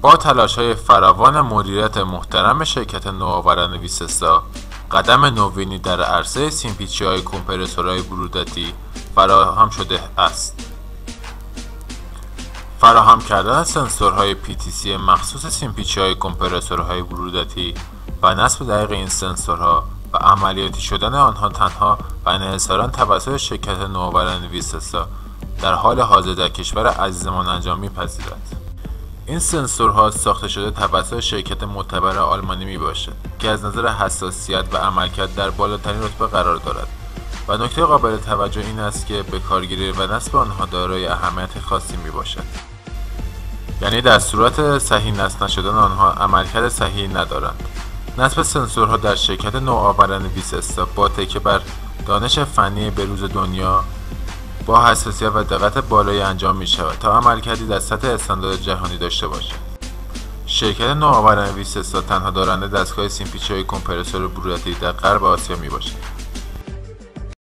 با تلاش‌های فراوان مدیریت محترم شرکت نوآوران ویسسا، قدم نوینی در عرصه سیمپیچی‌های کمپرسورهای برودتی فراهم شده است. فراهم کردن سنسورهای PTC مخصوص سیمپیچی‌های کمپرسورهای برودتی و نصب دقیق این سنسورها و عملیاتی شدن آنها تنها و انحصاراً توسط شرکت نوآوران ویسسا در حال حاضر در کشور عزیزمان انجام می‌پذیرد. این سنسورها ساخته شده توسط شرکت معتبر آلمانی میباشد که از نظر حساسیت و عملکرد در بالاترین رتبه قرار دارد و نکته قابل توجه این است که به کارگیری و نصب آنها دارای اهمیت خاصی میباشد، یعنی در صورت صحیح نصب نشدن آنها عملکرد صحیحی ندارند. نصب سنسورها در شرکت نوآوران ویسسا با تکیه بر دانش فنی بروز دنیا با حساسیت و دقت بالایی انجام می شود تا عملکردی در سطح استاندارد جهانی داشته باشد. شرکت نوآوران ویسسا تنها دارنده دستگاه سیمپیچی‌های کمپرسور برودتی در غرب آسیا می باشد.